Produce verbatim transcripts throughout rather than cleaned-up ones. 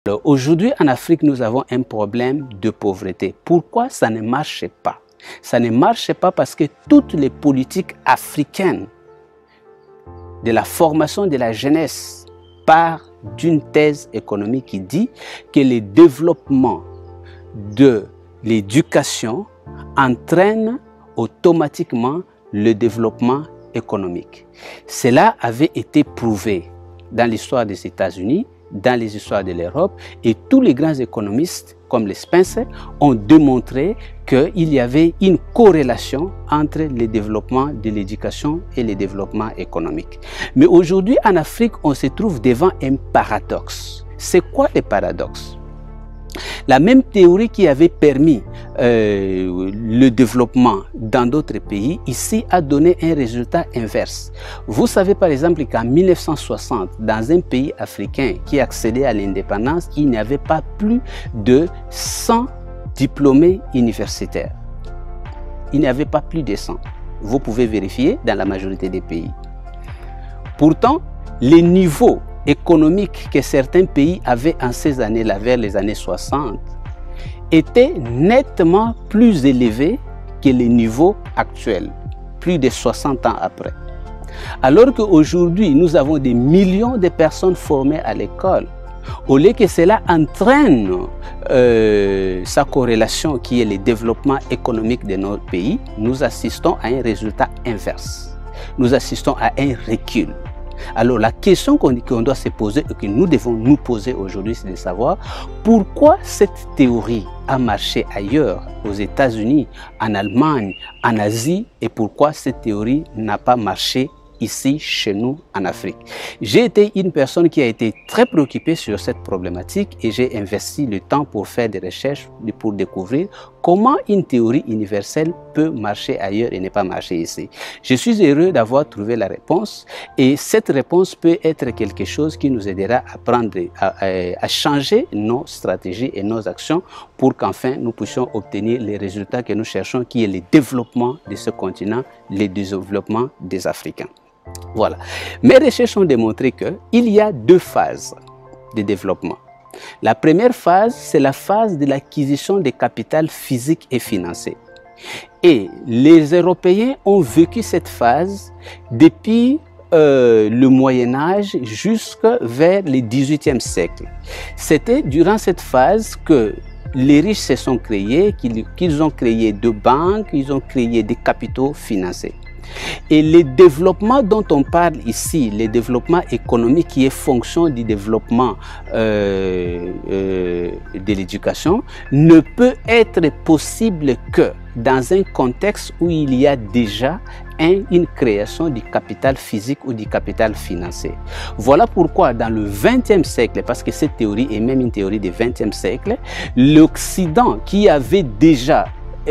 Alors aujourd'hui en Afrique, nous avons un problème de pauvreté. Pourquoi ça ne marche pas? Ça ne marche pas parce que toutes les politiques africaines de la formation de la jeunesse partent d'une thèse économique qui dit que le développement de l'éducation entraîne automatiquement le développement économique. Cela avait été prouvé dans l'histoire des États-Unis, dans les histoires de l'Europe, et tous les grands économistes, comme les Spencer, ont démontré qu'il y avait une corrélation entre le développement de l'éducation et le développement économique. Mais aujourd'hui, en Afrique, on se trouve devant un paradoxe. C'est quoi le paradoxe? La même théorie qui avait permis euh, le développement dans d'autres pays, ici a donné un résultat inverse. Vous savez par exemple qu'en mille neuf cent soixante, dans un pays africain qui accédait à l'indépendance, il n'y avait pas plus de cent diplômés universitaires. Il n'y avait pas plus de cent. Vous pouvez vérifier dans la majorité des pays. Pourtant, les niveaux économique que certains pays avaient en ces années-là, vers les années soixante, était nettement plus élevé que les niveaux actuels, plus de soixante ans après. Alors qu'aujourd'hui, nous avons des millions de personnes formées à l'école, au lieu que cela entraîne euh, sa corrélation qui est le développement économique de notre pays, nous assistons à un résultat inverse. Nous assistons à un recul. Alors la question qu'on qu'on doit se poser et que nous devons nous poser aujourd'hui, c'est de savoir pourquoi cette théorie a marché ailleurs, aux États-Unis, en Allemagne, en Asie, et pourquoi cette théorie n'a pas marché ici, chez nous, en Afrique. J'ai été une personne qui a été très préoccupée sur cette problématique et j'ai investi le temps pour faire des recherches, pour découvrir comment une théorie universelle peut marcher ailleurs et ne pas marcher ici. Je suis heureux d'avoir trouvé la réponse et cette réponse peut être quelque chose qui nous aidera à, prendre, à, à changer nos stratégies et nos actions pour qu'enfin nous puissions obtenir les résultats que nous cherchons, qui est le développement de ce continent, le développement des Africains. Voilà. Mes recherches ont démontré qu'il y a deux phases de développement. La première phase, c'est la phase de l'acquisition de capital physique et financier. Et les Européens ont vécu cette phase depuis euh, le Moyen-Âge jusqu'à vers le dix-huitième siècle. C'était durant cette phase que les riches se sont créés, qu'ils qu'ils ont créé des banques, ils ont créé des capitaux financiers. Et le développement dont on parle ici, le développement économique qui est fonction du développement euh, euh, de l'éducation, ne peut être possible que dans un contexte où il y a déjà un, une création du capital physique ou du capital financier. Voilà pourquoi dans le vingtième siècle, parce que cette théorie est même une théorie du vingtième siècle, l'Occident qui avait déjà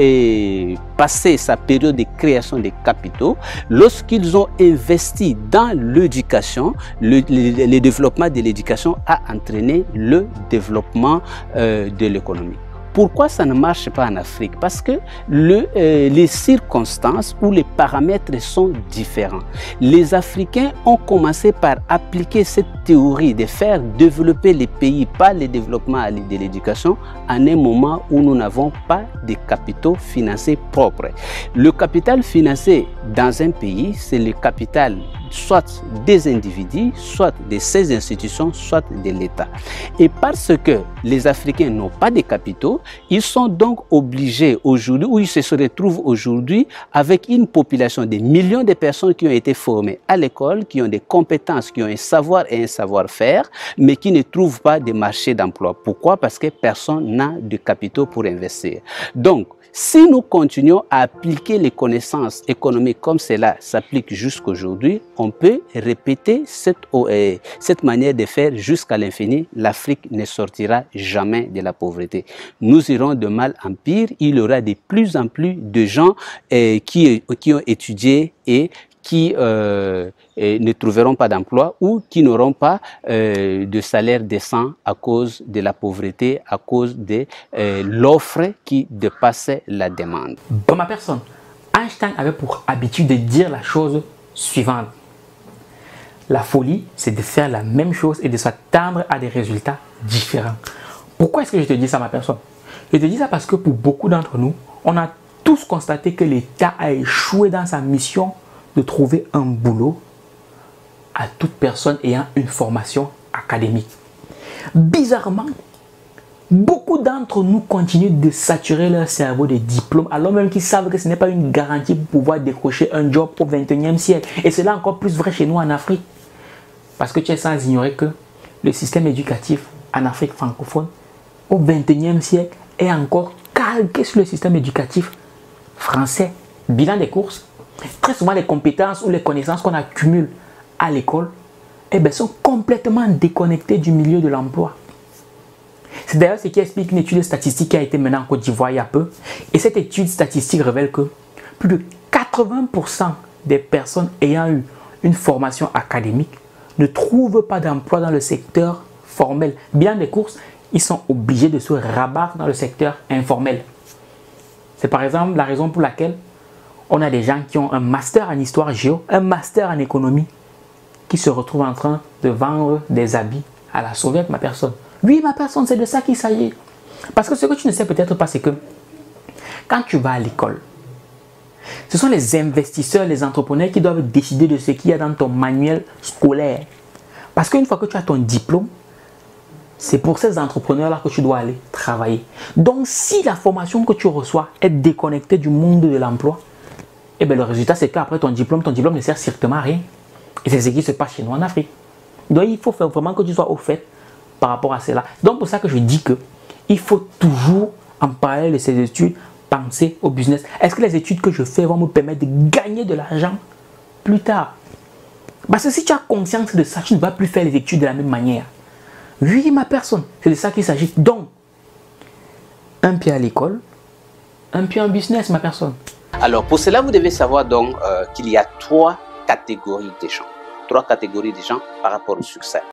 et passé sa période de création de capitaux, lorsqu'ils ont investi dans l'éducation, le, le, le développement de l'éducation a entraîné le développement euh, de l'économie. Pourquoi ça ne marche pas en Afrique? Parce que le, euh, les circonstances ou les paramètres sont différents. Les Africains ont commencé par appliquer cette théorie de faire développer les pays par le développement de l'éducation en un moment où nous n'avons pas de capitaux financiers propres. Le capital financier dans un pays, c'est le capital soit des individus, soit de ces institutions, soit de l'État. Et parce que les Africains n'ont pas de capitaux, ils sont donc obligés aujourd'hui, ou ils se retrouvent aujourd'hui avec une population de millions de personnes qui ont été formées à l'école, qui ont des compétences, qui ont un savoir et un savoir-faire, mais qui ne trouvent pas de marché d'emploi. Pourquoi? Parce que personne n'a de capitaux pour investir. Donc, si nous continuons à appliquer les connaissances économiques comme cela s'applique jusqu'aujourd'hui, on peut répéter cette, euh, cette manière de faire jusqu'à l'infini. L'Afrique ne sortira jamais de la pauvreté. Nous irons de mal en pire. Il y aura de plus en plus de gens euh, qui, qui ont étudié et qui euh, ne trouveront pas d'emploi ou qui n'auront pas euh, de salaire décent à cause de la pauvreté, à cause de euh, l'offre qui dépassait la demande. Dans ma personne, Einstein avait pour habitude de dire la chose suivante. La folie, c'est de faire la même chose et de s'attendre à des résultats différents. Pourquoi est-ce que je te dis ça, ma personne? Je te dis ça parce que pour beaucoup d'entre nous, on a tous constaté que l'État a échoué dans sa mission de trouver un boulot à toute personne ayant une formation académique. Bizarrement, beaucoup d'entre nous continuent de saturer leur cerveau de diplômes alors même qu'ils savent que ce n'est pas une garantie pour pouvoir décrocher un job au vingt et unième siècle. Et c'est là encore plus vrai chez nous en Afrique. Parce que tu es sans ignorer que le système éducatif en Afrique francophone au vingt et unième siècle est encore calqué sur le système éducatif français. Bilan des courses. Très souvent, les compétences ou les connaissances qu'on accumule à l'école eh bien, sont complètement déconnectées du milieu de l'emploi. C'est d'ailleurs ce qui explique une étude statistique qui a été menée en Côte d'Ivoire il y a peu. Et cette étude statistique révèle que plus de quatre-vingts pour cent des personnes ayant eu une formation académique ne trouvent pas d'emploi dans le secteur formel. Bien des courses, ils sont obligés de se rabattre dans le secteur informel. C'est par exemple la raison pour laquelle on a des gens qui ont un master en histoire géo, un master en économie, qui se retrouvent en train de vendre des habits à la sauvette, ma personne. Oui, ma personne, c'est de ça qu'il s'agit. Parce que ce que tu ne sais peut-être pas, c'est que quand tu vas à l'école, ce sont les investisseurs, les entrepreneurs qui doivent décider de ce qu'il y a dans ton manuel scolaire. Parce qu'une fois que tu as ton diplôme, c'est pour ces entrepreneurs-là que tu dois aller travailler. Donc, si la formation que tu reçois est déconnectée du monde de l'emploi, eh bien, le résultat, c'est qu'après ton diplôme, ton diplôme ne sert strictement à rien. Et c'est ce qui se passe chez nous en Afrique. Donc, il faut vraiment que tu sois au fait par rapport à cela. Donc, pour ça que je dis que il faut toujours, en parallèle de ces études, penser au business. Est-ce que les études que je fais vont me permettre de gagner de l'argent plus tard? Parce que si tu as conscience de ça, tu ne vas plus faire les études de la même manière. Oui, ma personne, c'est de ça qu'il s'agit. Donc, un pied à l'école, un pied en business, ma personne. Alors, pour cela, vous devez savoir donc euh, qu'il y a trois catégories de gens. Trois catégories de gens par rapport au succès.